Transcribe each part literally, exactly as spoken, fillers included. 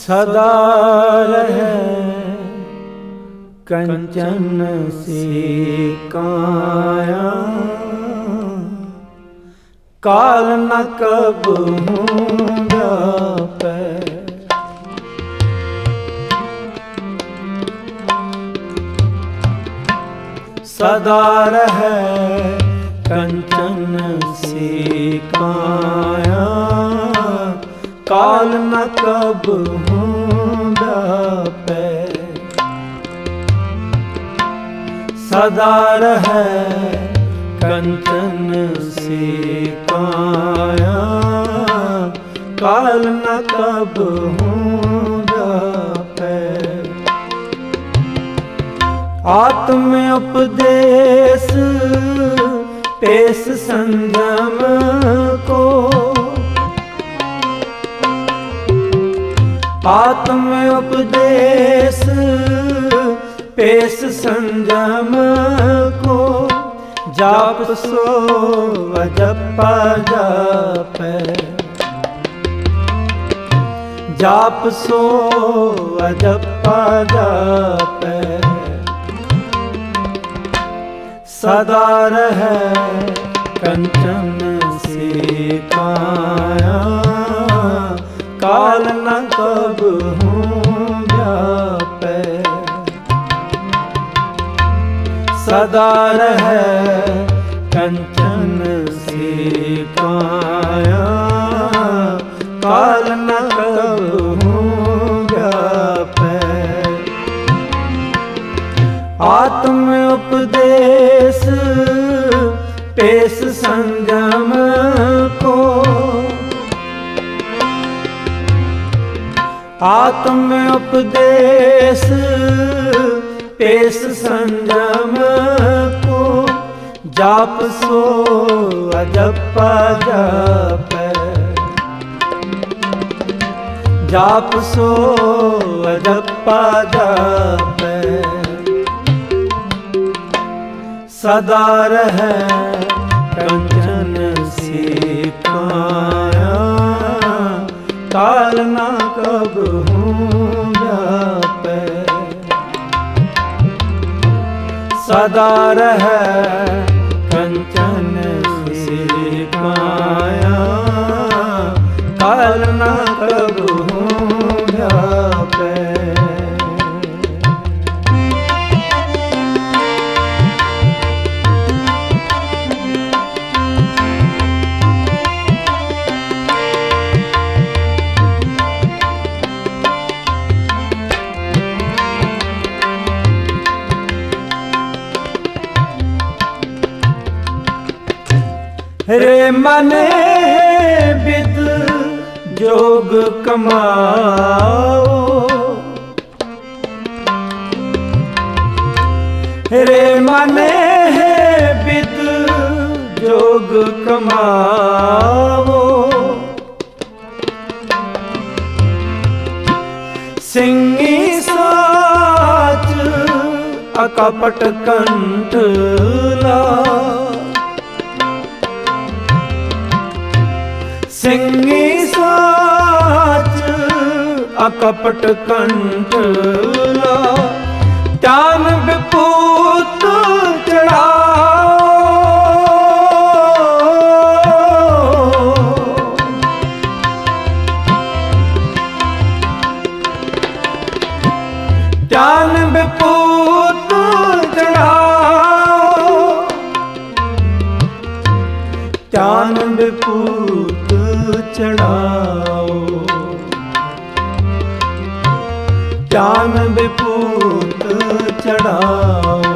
सदा रहे कंचन सी काया, काल न कब व्यापै। सदा रहे कंचन सी काया, काल न कब व्यापै। सदा रहे कंचन सी काया, काल न कब व्यापै। आत्म उपदेश पेश संयम को, आत्म उपदेश पेश संयम को, जाप सो जपा जापै। जाप सो जपा जापै। सदा रहे कंचन सी काया, काल न कब व्यापै। सदा रहे कंचन सी काया, काल न कब व्यापै। आत्म उपदेश पेश संयम को, आत्म उपदेश पेश संयम को, जाप सो जपा जापै। जाप सो जपा जापै। सदा रहे कंचन सी काया, काल न कब व्यापै। सदा रहे कंचन सी काया, काल न कब व्यापै। रे मने विद जोग कमाओ, रे मने विद जोग कमाओ। सिंगी साच अकपट कंठ ला, सिंगी साच अकपट कंठ ला। ज्ञान विभूत चढ़ाओ, ज्ञान विभूत चढ़ाओ। ज्ञान विभूत चढ़ाओ। ज्ञान विभूत चढ़ाओ।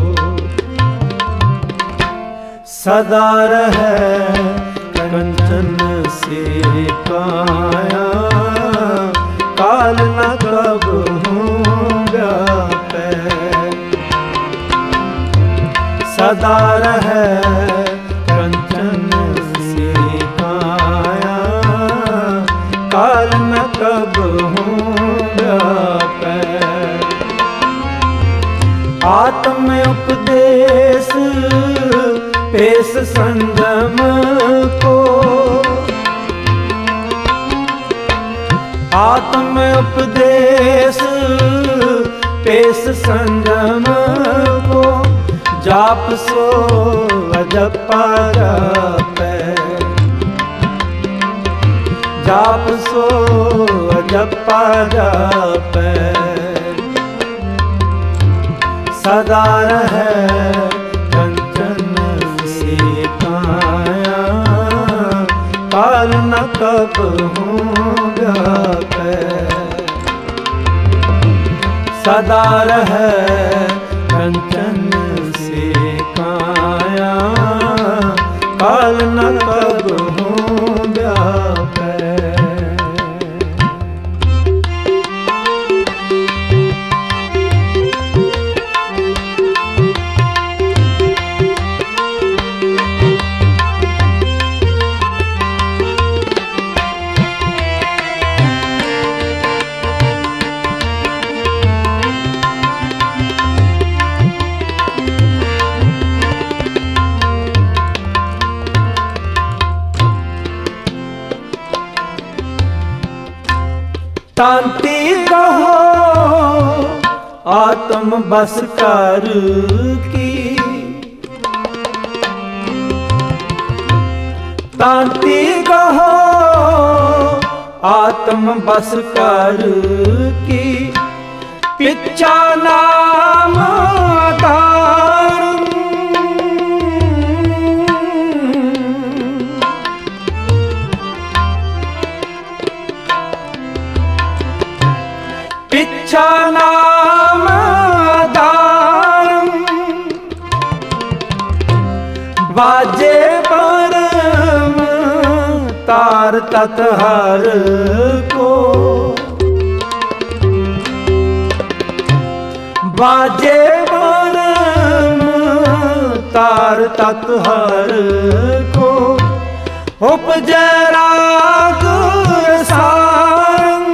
सदा रहे कंचन सी काया, काल न कब व्यापै। सदा रहे कंचन सी काया, काल न कब व्यापै। आत्म उपदेश पेश संयम को, आत्म उपदेश पेश संयम को, जाप सो अजपा जापै, जाप सो अजपा जापै, सदा रहे कंचन सी काया, काल न कबहूँ व्यापै, सदा रहे कंचन सी काया, काल न कबहूँ व्यापै। तांती कहो आत्म बस कर की, तांती कहो आत्म बस कर की, पिछा नाम दारुण, पिछा नाम दारुण, बाजे परम तार तत्हर को, बाजे परम तार तत्हर को, उपजै राग सारंग,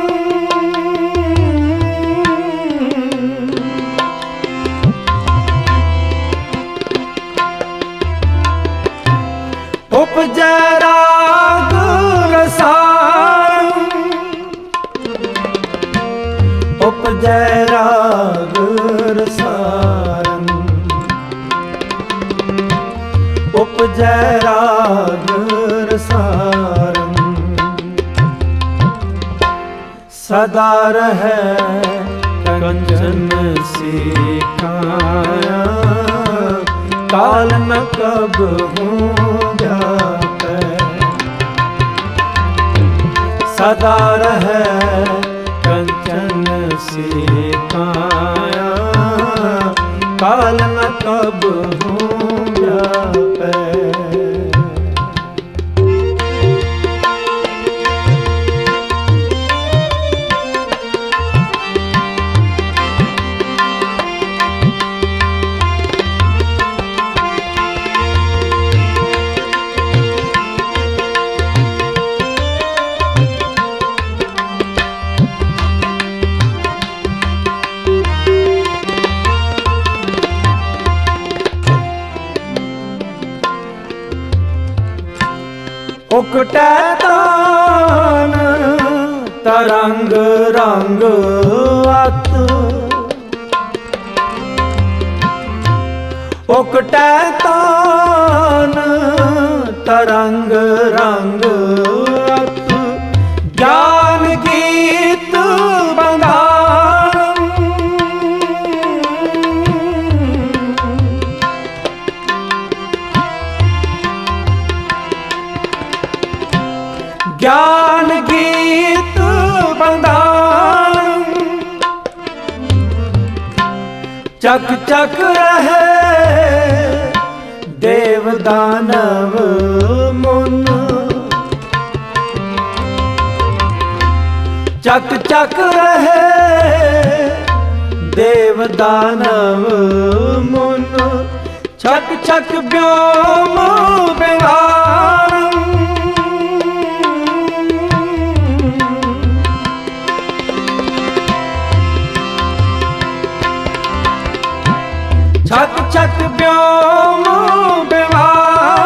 उपजै राग रसायन, उपजै राग रसायन, उपजै राग रसायन, सदा रहे कंचन सी काया, काल न कबहूँ व्यापै, सदा रहे कंचन सी काया, काल न कबहूँ व्यापै। उकटै तान तरंग रंग अत, उकटै तान तरंग रंग अत, ज्ञान गीत बंधारम, ज्ञान गीत बंधारम, चक चक रहे देव दानव मुन, चक चक रहे देव दानव मुन, छक छक व्योम विहारम, छक छक व्योम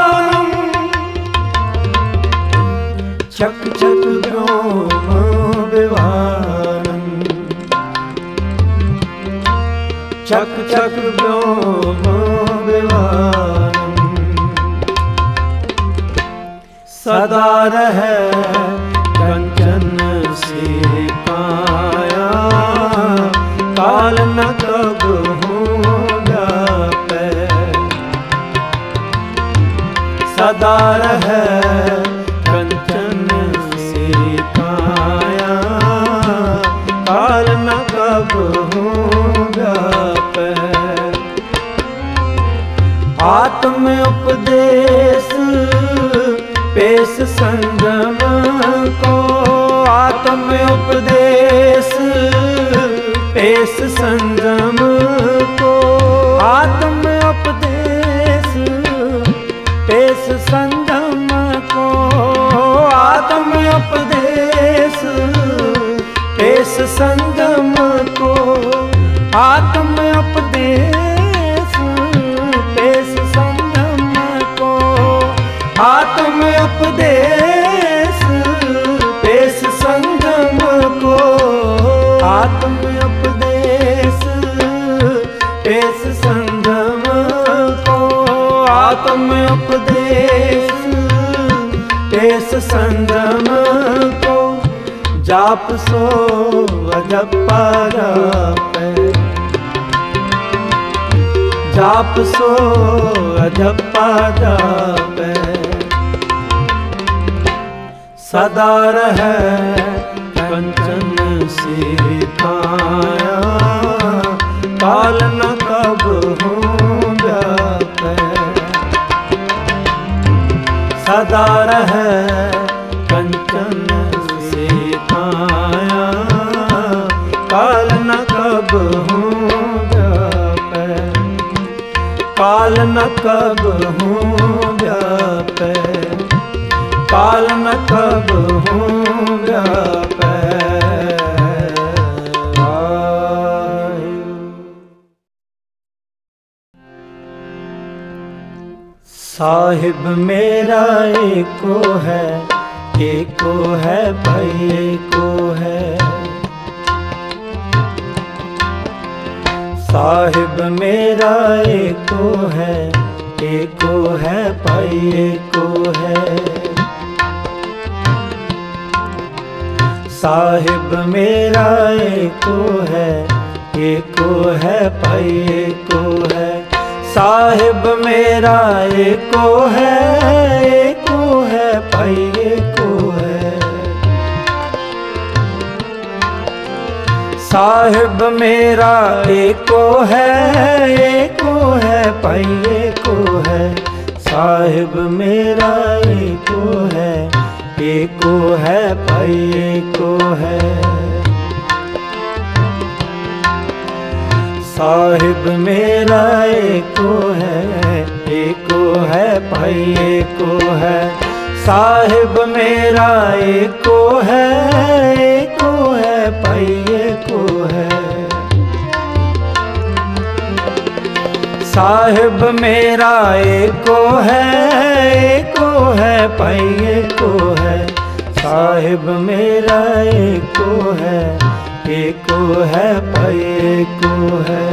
विहारम, छक छक व्योम विवारं चक चक व्योम विवारं सदा रहे कंचन से काया काल न कब होगा पे सदा रहे कंचन से काया काल न कब होगा पे आत्म उपदेश पेश संगम को आत्म उपदेश पेश संगम को आत्म उपदेश पेश संगम को आत्म उपदेश पेश संगम को आत्म उपदेश पेश संगम को आत्म उपदेश पेश संगम को आत्म उपदेश पेश संगम को आत्म उपदेश पेश संगम को जाप सो अजपा जापे जाप सो अजपा जापे सदा रहे कंचन से काया काल न कब हो व्यापे सदा रहे कंचन से काया काल न कब हो व्यापे काल न कब हो व्यापे काल न कब हो व्यापे साहिब मेरा एको है एको है भाई एको है साहिब मेरा एको है एको है भाई एको है साहिब मेरा एको है एको है भाई एको है साहिब मेरा एको है एको है भाई एको है साहिब मेरा एको है एको है भाई एको है साहिब मेरा एको है एको है भाई एको है साहिब मेरा एको है एको है भाई एको है साहिब मेरा एको है एको है भाई एको है साहिब मेरा एको है एको है भाई एको है साहिब मेरा एको है एको है भाई एको है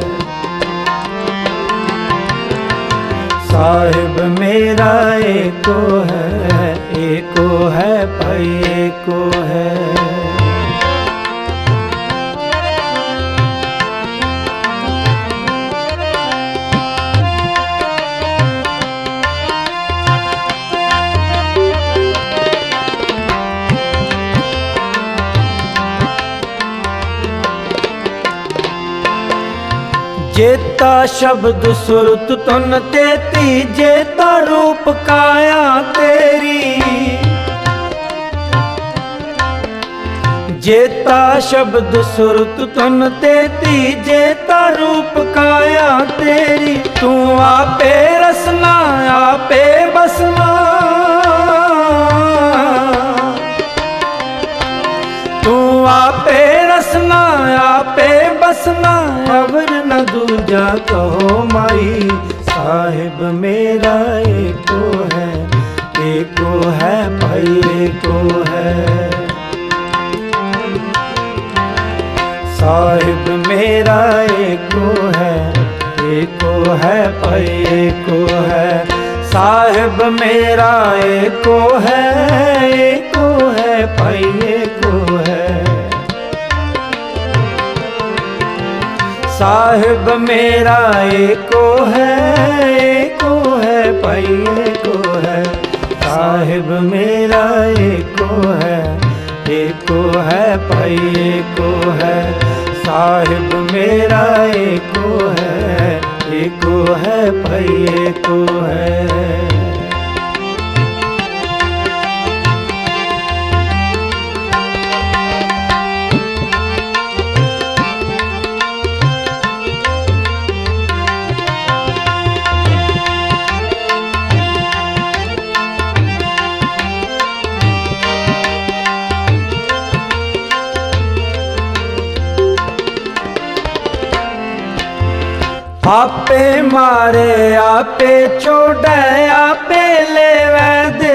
साहिब मेरा एको है एको है भाई एको है जेता शब्द सुरत तुन तेती जेता रूप काया तेरी जेता शब्द सुरत तुन तेती जेता रूप काया तेरी तू आपे रसना आपे बसना तू आपे रसना आपे बसना अवर न दूजा कहो माई साहिब मेरा एको है एको है भाई एको है साहिब मेरा एको है, एको है भाई एको है। साहिब मेरा एको है, एको है भाई एको है। साहिब मेरा एको है, एको है भाई एको है। साहिब मेरा एको है, एको है भाई एको है। साहिब मेरा एको है, एको है भाई एको है। आपे मारे आपे छोड़े आपे लेवे दे।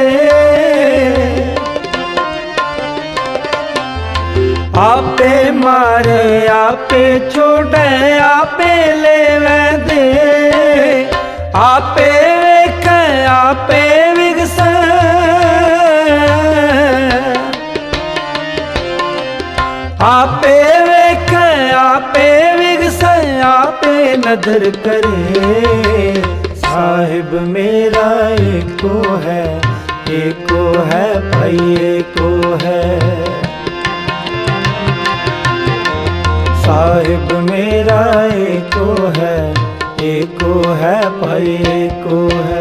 आपे मारे आपे छोड़े आपे लेवे दे। आपे वेख आपे विगस आपे वेख आपे विगस आपे नदर करे। साहिब मेरा एको है, एको है भाई एको है। साहिब मेरा एको है, एको है भाई एको है।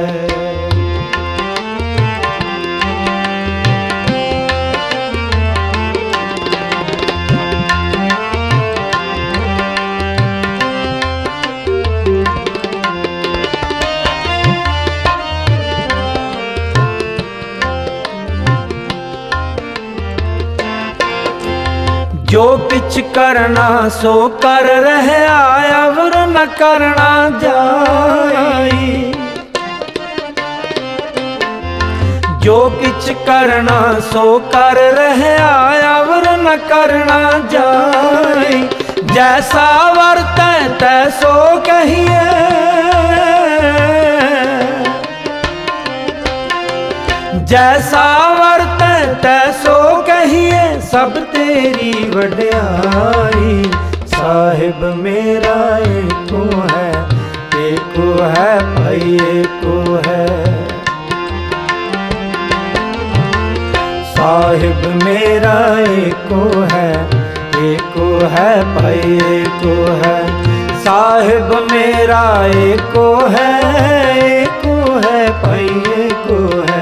जो किछ करना सो कर रहे अवर न करना जाई। जो किछ करना सो कर रहे अवर न करना जाई। जैसा वर्तै तैसो कहिए, जैसा वर्तै तैसो कहिए। सब तेरी वड्याई। साहिब मेरा एको है, एको है भाई एको है। साहिब मेरा एको है, एको है भाई एको है। साहिब मेरा एको है, एको है भाई एको है।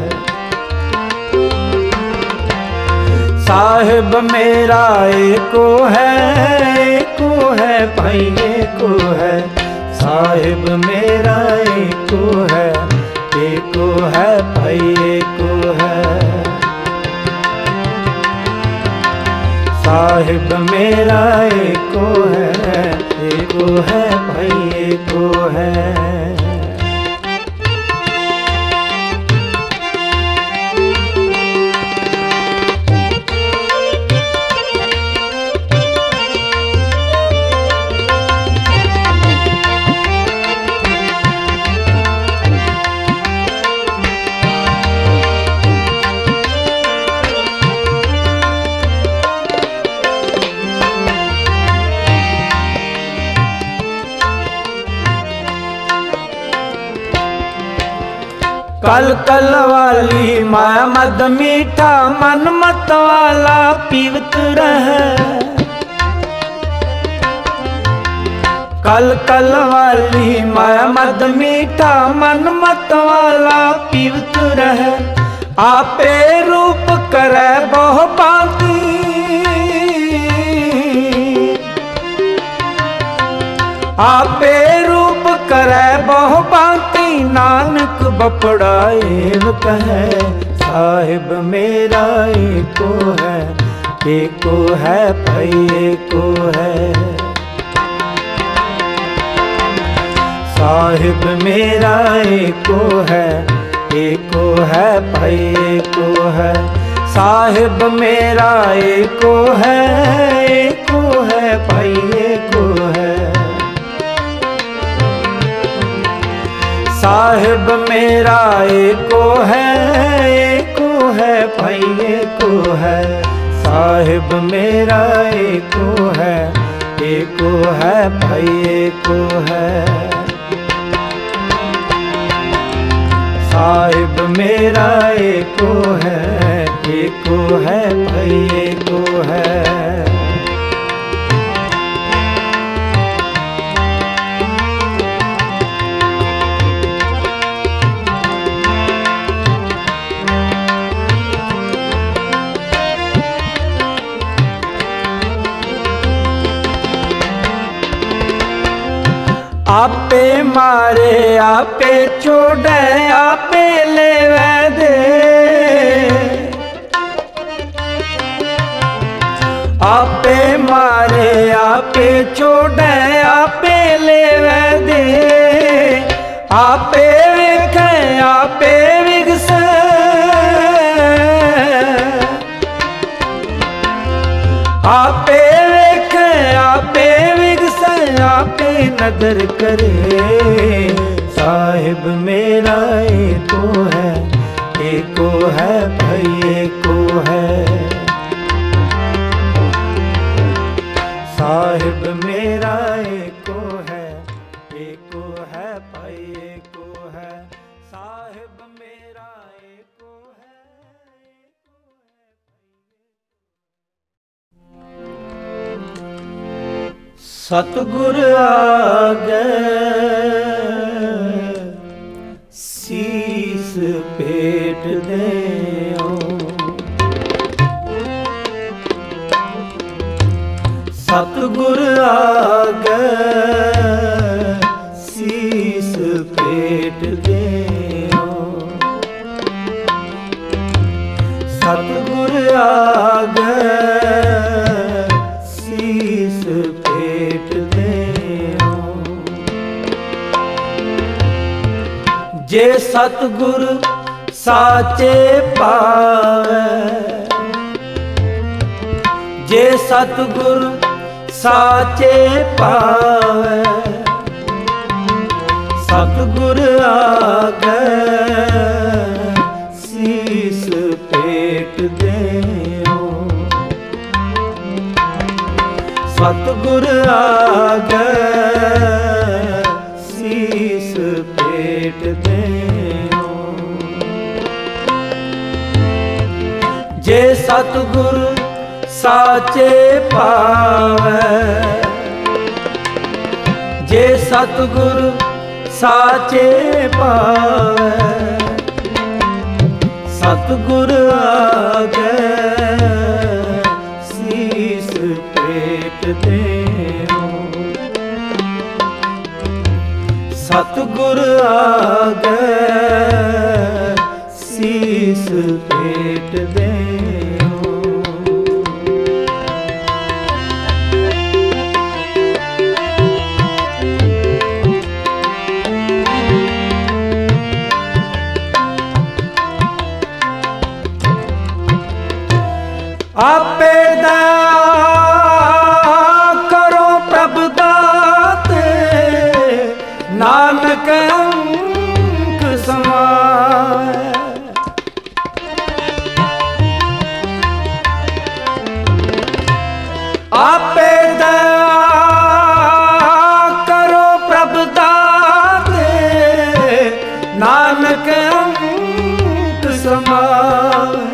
साहिब मेरा एको है, एको है भाई एको है। साहिब मेरा एको है, एको है भाई एको है। साहिब मेरा एको है, एको है भाई एको है। कल कल वाली माया मद मीठा मन मत वाला पीवत रहे। कल कल वाली माया मद मीठा मन मत वाला पीवत रहे। आपे रूप करे बहु भांति, आपे रूप करे बहु भांति। नानक बपड़ाएव कहे। साहिब मेरा एको है, एको है भाई एको है। साहिब मेरा एको है, एको है भाई एको है। साहिब मेरा एको है, एको है भाई एको है। साहिब मेरा एको है, एको है भाई एको है। साहिब मेरा एको है, एको है भाई एको है। साहिब मेरा एको है, एको है भाई एको है। आपे मारे आपे छोड़े आपे लेवे दे। आपे मारे आपे छोड़े आपे लेवे दे। आपे वेखे आपे विगसे। आपे वेखे आपे विगसे आपे नदर करे। साहिब मेरा एको है, एको है भाई एको है। साहिब मेरा एको है, एको है भाई एको है। साहिब मेरा एको है, सतगुर आगे शीस पेट देओ। सतगुर आगे शीस पेट देओ। सतगुर आगे शीस पेट देओ। जे सतगुर साचे पावे। जे सतगुर साचे पावे। सतगुर आगे शीस पेट देओ। सतगुर आगे शीस पेट देओ। जे सतगुर साचे पावे। जे सतगुर साचे पावे। सतगुर आगे शीस पेट देओ। सतगुर आगे शीस पेट देओ। आपे दया करो प्रभु दाते। नानक अंक समाए। आपे दया करो प्रभु दाते। नानक अंक समाए।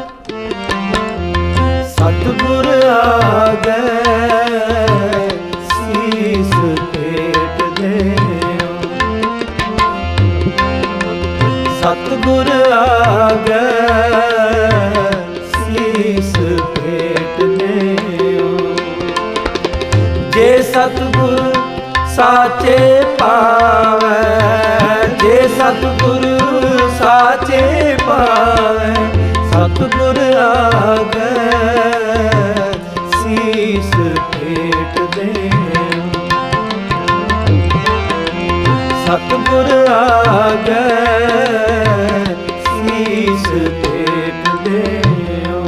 सतगुर आगे शीस पेट देओ। सतगुर आगे शीस पेट देओ। जे सतगुर साचे पावे। जे सतगुर साचे पावे। सतगुर आगे शीस पेट देओ। सतगुर आगे शीस पेट देओ।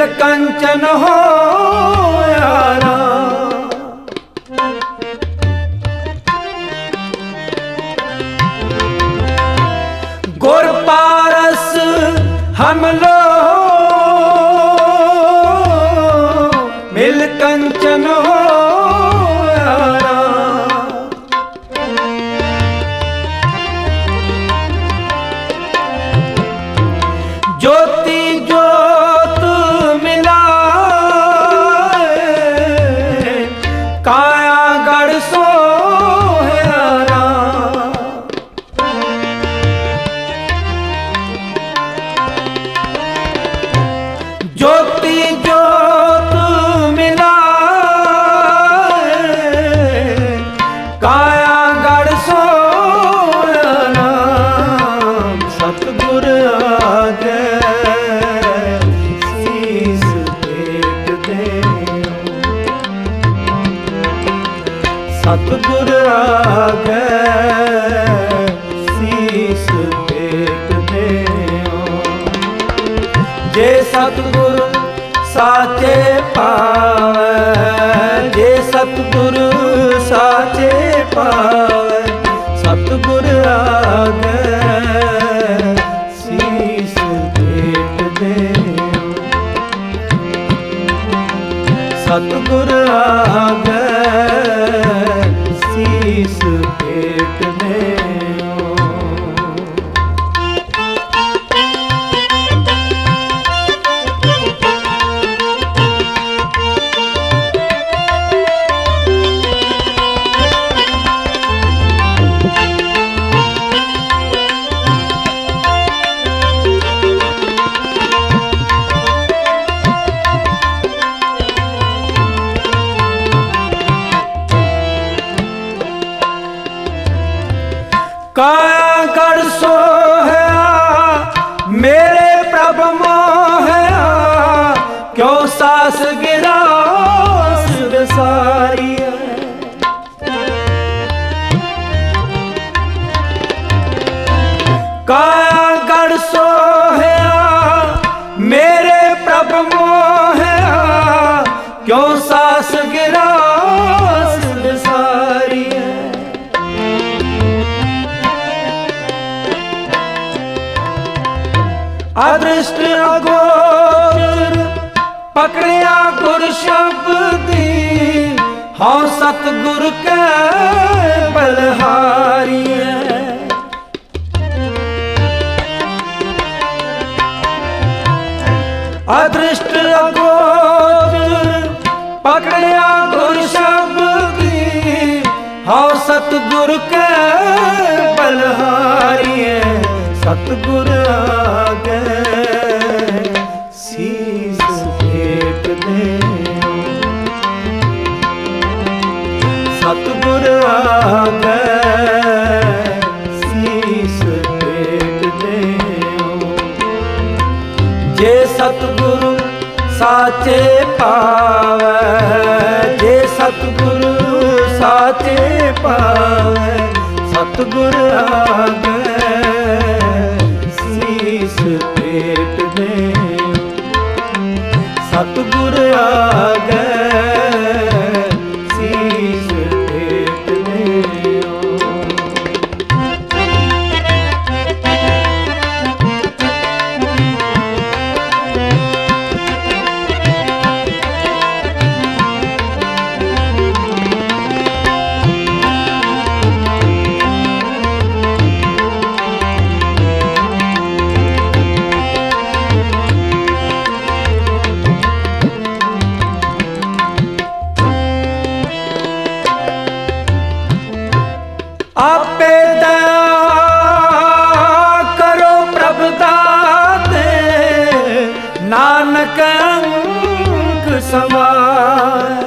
कंचन हो यारा। गुर पारस हम लो मिल कंचन हो यारा। ज्योति ज्योत मिला काया गढ़ सो यारा। ज्योति ज्योत मिला काया गढ़ सो यारा। सतगुर आगे शीस टेक दे। सतगुर आगे शीस टेक दे। जे सतगुर साचे पावे, जे सतगुर साचे पावे। सतगुर आगे शीस टेक दे। सतगुर आगे शीस टेक दे। काया गढ़ सोहया मेरे प्रभ मोहया। क्यों सास गिरा सारी। काया गढ़ सोहया मेरे प्रभ मोहया। क्यों सास गिरा सारी। अदृष्ट अगोचर पकड़िया गुर शब्दी। हाँ सतगुर के बलहारी। अदृष्ट अगोचर पकड़िया गुर शब्दी। हाँ सतगुर के बलहारी। सतगुर आगे शीस टेक दे। सतगुर आगे शीस टेक दे। जे सतगुरु साचे पावे, जे सतगुरु साचे पावे। सतगुर आगे शीस टेक दे। सतगुर आगे शीस टेक दे। आपे दया करो प्रभु दाते। नानक अंग समाए।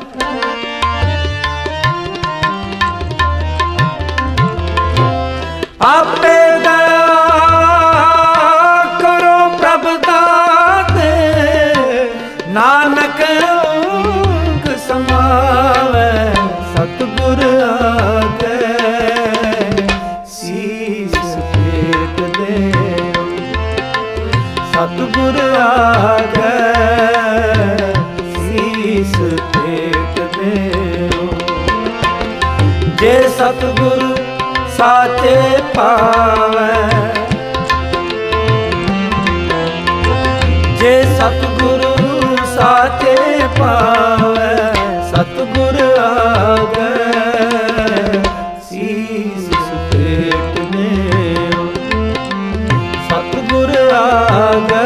आपे दया करो प्रभु दाते। नानक अंग समावे। सतगुर आगे शीस टेक दे। सतगुर आगे सतगुरु साचे पावै, जे सतगुरु साचे पावै, सतगुर आगे शीस पेट देओ, सतगुर आगे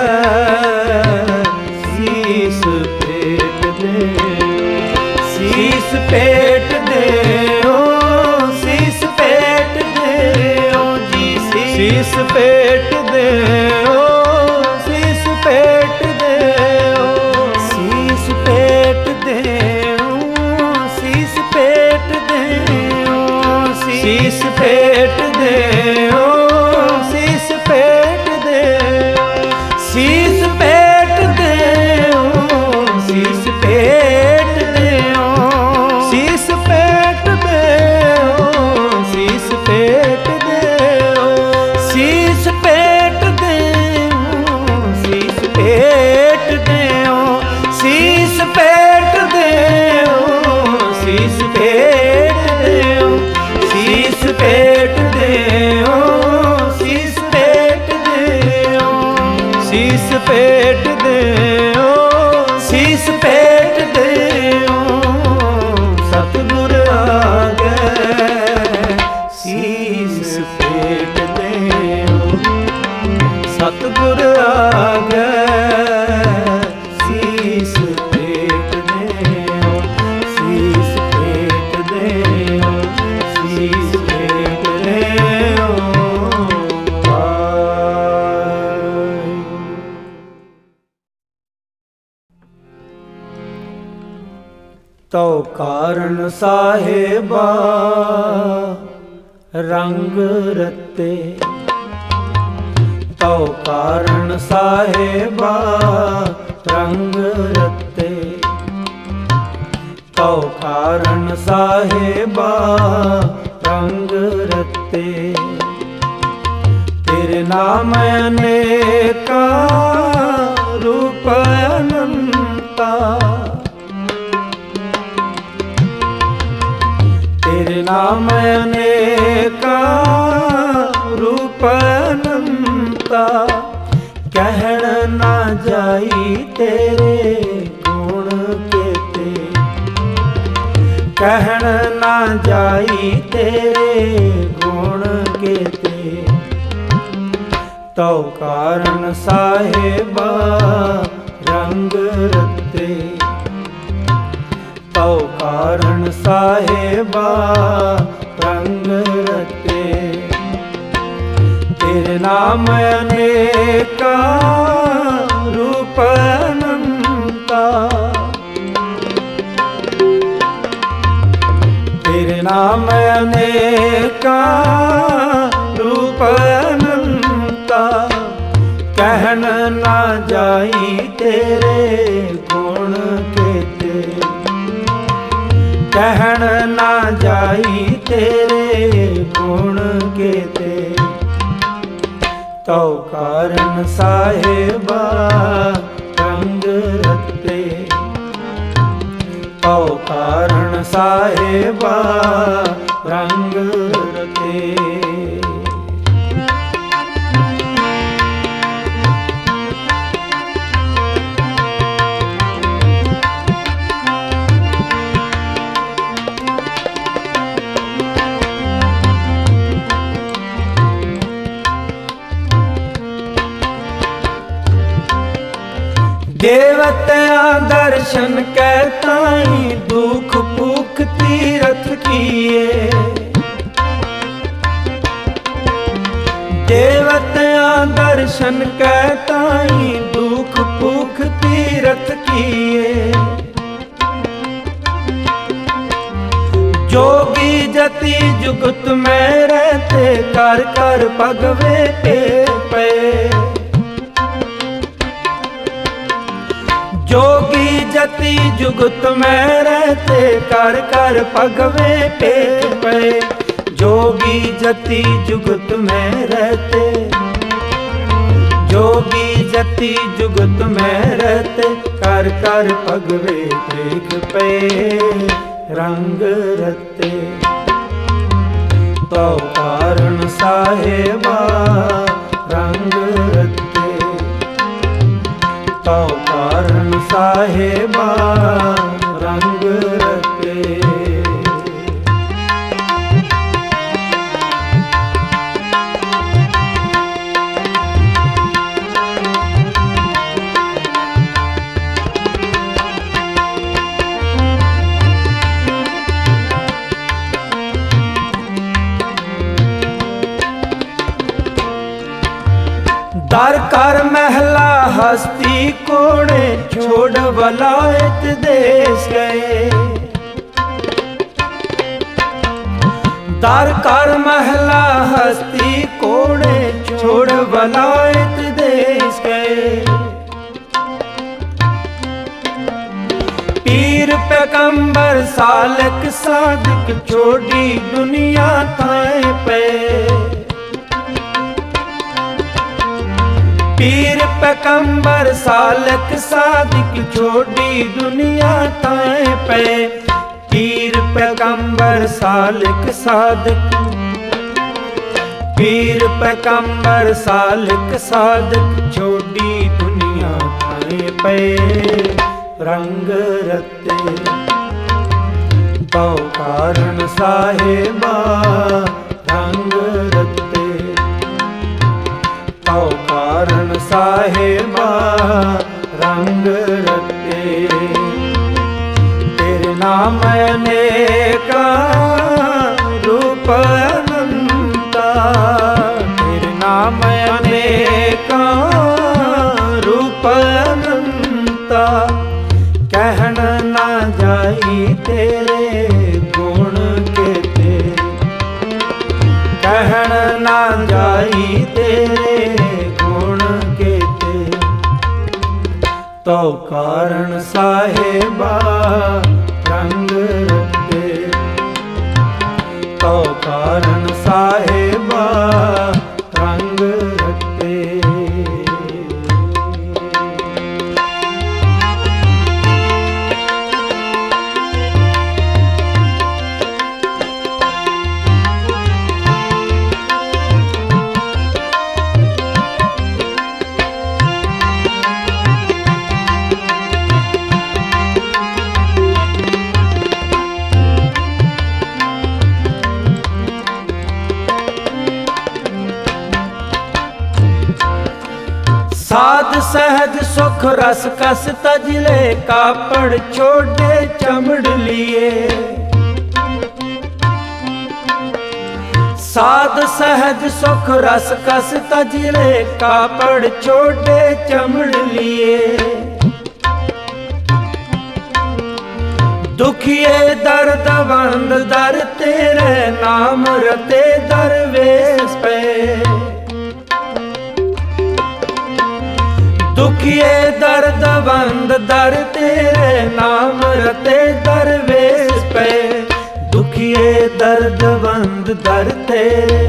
शीस पेट देओ, शीस पेट देओ, शीस पेट देओ जी, शीस पेट देओ, शीस पेट देओ, शीस पेट देओ, शीस पेट देओ, शीस पेट देओ, शीस पेट देओ, शीस पेट देओ, शीस पेट देओ, शीस पेट देओ, शीस पेट देओ, शीस पेट देओ, शीस पेट देओ, शीस पेट देओ, शीस पेट देओ, शीस पेट देओ, शीस पेट देओ, शीस पेट देओ, शीस पेट देओ, सतगुर आगे शीस पेट देओ, सतगुर आगे शीस पेट देओ, शीस पेट देओ, शीस पेट देओ। तो कारण साहेबा रंग रते, तो कारण साहेबा रंग रते, तो कारण साहेबा रंग रते, तेरे नाम अनेका रूप अनंता, तेरे नाम अनेका रूप अनंता, कहण ना जाई तेरे गुण केते, कहण ना जाई तेरे गुण केते, तो कारण साहेबा रंग रते, तो कारण साहेबा रंग रते, तेरे नाम अनेका रूप अनंता, तेरे नाम अनेका रूप अनंता, कहन ना जाई तेरे गुण केते, कहन ना जाई तेरे गुण केते, तो कारण साहेबा रंग रते, तो कारण साहेबा रंग रते। देवत्या दर्शन कहताई दुख भूख तीरथ किए, देवत्या दर्शन कहताई दुख भूख तीरथ किए, जोगी जति जुगत में रहते कर कर भगवे पे पे, जोगी जति जुगत में रहते कर कर भगवे पे पे, जोगी जति जुगत में रहते, जोगी जति जुगत में रहते कर कर भगवे देख पे रंग रते, तो कारण साहेबा रंग रते, तो कारण साहेबा रंग रते। दर कर महला हस्ती कोड़े छोड़ वलायत देश गए, दर कर महला हस्ती कोड़े छोड़ वलायत देश गए। पीर पैगंबर सालक सादिक छोड़ी दुनिया थाए पे, पीर पैगंबर सालक सादिक छोड़ी दुनिया थाए पे। पीर पैगंबर सालक सादिक, पीर पैगंबर सालक सादिक छोड़ी दुनिया थाए पे। रंग रते तो कारण साहेबा रंग रते, तो कारण साहेबा रंग रते। तेरे नाम अनेका रूप अनंता, तेरे नाम अनेका रूप अनंता। कहन ना जाई तेरे गुण केते, कहन ना जाई तेरे गुण केते। तो कारण साहेबा रंग रते, तो कारण साहेबा रंग रते। साध सहज सुख रस कस तजले कापड़ छोड़े चमड़ लिए, साध सहज सुख रस कस तजले कापड़ छोड़े चमड़ लिए। दुखिए दर्द बंद दर तेरे नाम रते दरवेश पे, दुखिए दर्द बंद दर तेरे नाम रते दरवेश पे। दुखिए दर्द बंद दर तेरे,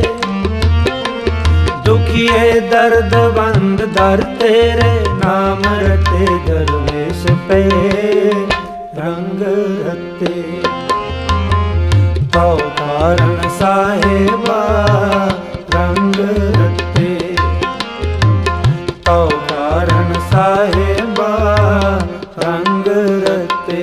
दुखिए दर्द बंद दर तेरे नाम रते दरवेश पे। रंग रते तो कारण साहेबा रंग रते, तो कारण साहेबा रंग रते।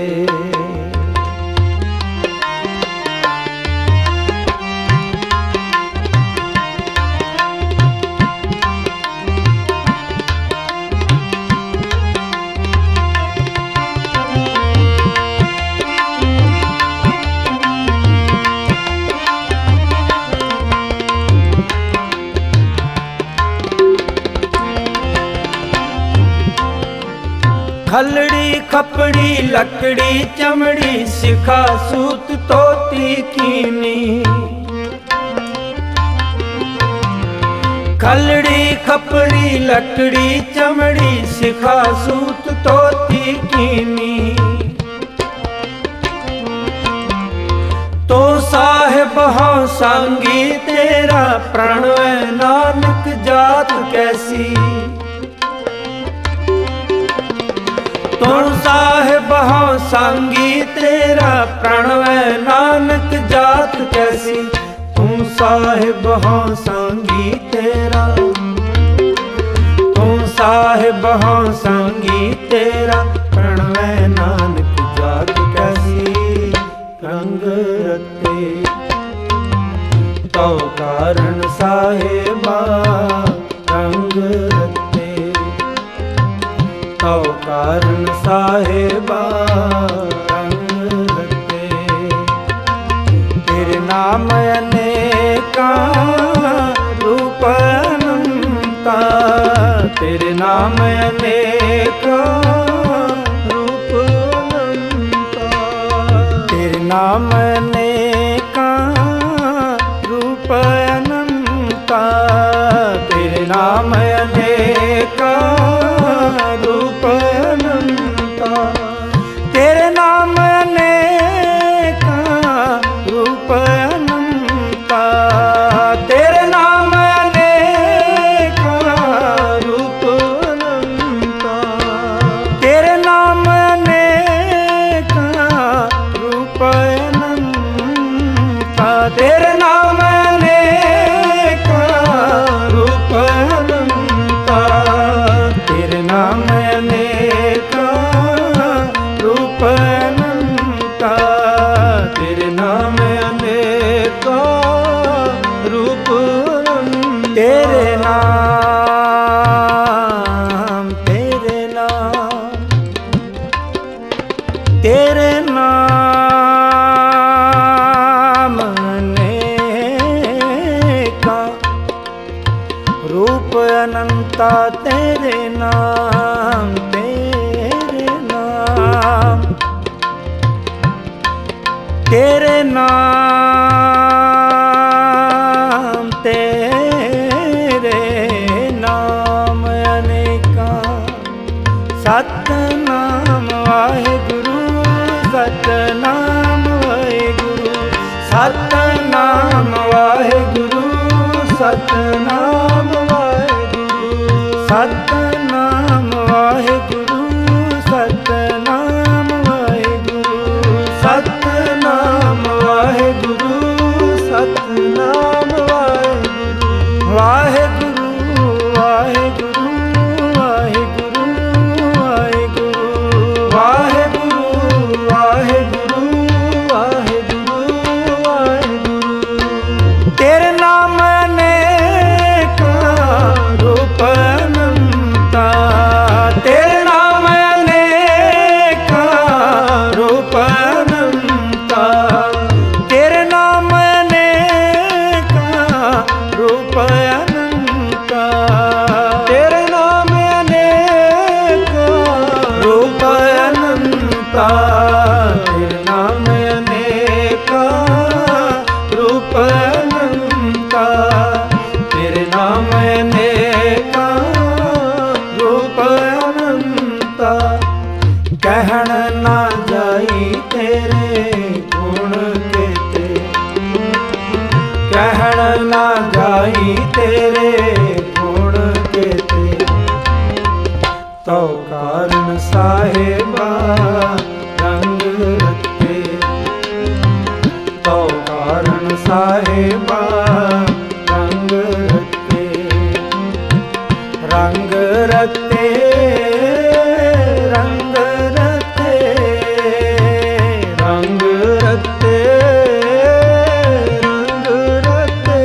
खलड़ी खपड़ी लकड़ी चमड़ी सिखा सूत तोती कीनी, खलड़ी खपड़ी लकड़ी चमड़ी सिखा सूत तोती कीनी। तो साहिब हाँ सांगी तेरा प्रणव नानक जात कैसी, तो साहिब हाँ सांगी तेरा प्रणव नानक जात कैसी। तू साहिब हों संगी तेरा, तू साहिब हों संगी तेरा, प्रणवै नानक जाग कैसी रंग रते। तो कारण साहिबा रंग रते, तो कारण साहिबा रंग रते। तेरे नाम अनेका रूप अनंता, तेरे नाम अनेका रूप अनंता, तेरे नाम अनेका रूप अनंता, तेरे नाम अनेका रूप अनंता, तेरे नाम अनेका रूप अनंता, तेरे नाम अनेका रूप अनंता, तेरे नाम अनेका रूप अनंता, तेरे नाम अनेका रूप अनंता, तेरे नाम अनेका रूप अनंता, तेरे नाम अनेका रूप अनंता। तेरे नाम, तेरे नाम, तेरे नाम अनेका रूप अनंता, तेरे नाम, तेरे नाम, तेरे नाम, तेरे नाम अनेका। सतनाम वाहेगुरु, सतनाम वाहेगुरु, सतनाम वाहेगुरु, सतनाम वाहेगुरु, सतनाम वाहेगुरु, सतनाम वाहेगुरु, सतनाम वाहेगुरु, सतनाम वाहेगुरु, वाहेगुरु वाहेगुरु वाहेगुरु वाहेगुरु, वाहेगुरु वाहेगुरु वाहेगुरु वाहेगुरु। तेरे नाम अनेका रूप अनंता, तेरे नाम अनेका रूप अनंता, तेरे नाम अनेका रूप अनंता, तेरे नाम अनेका रूप अनंता, तेरे नाम अनेका रूप अनंता, तेरे नाम अनेका रूप अनंता। कहन ना जाई तेरे गुण केते, कहन ना जाई तेरे गुण केते। तो कारण साहिबा रंग रते, तो कारण साहिबा रंग रते, रंग रते, रंग रते, रंग रते, रंग रते,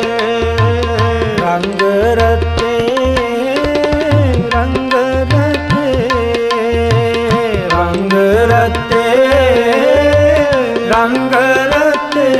रंग रते, रंग रते, रंग रते, रंग रते।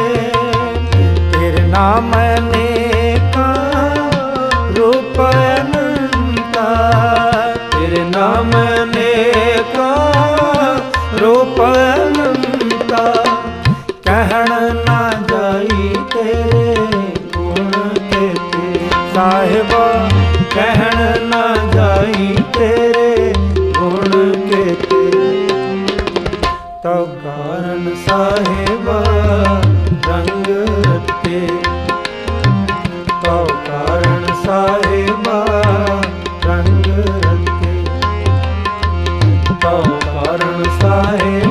तेरे नाम अनेका रूप अनंता, तेरे नाम अनेका रूप अनंता। कहन ना जाई तेरे गुण केते, साहिबा कहन ना जाई तेरे गुण केते। तो कारण साहिबा रंग रते, तो कारण साहिबा रंग रते, तो कारण साहिबा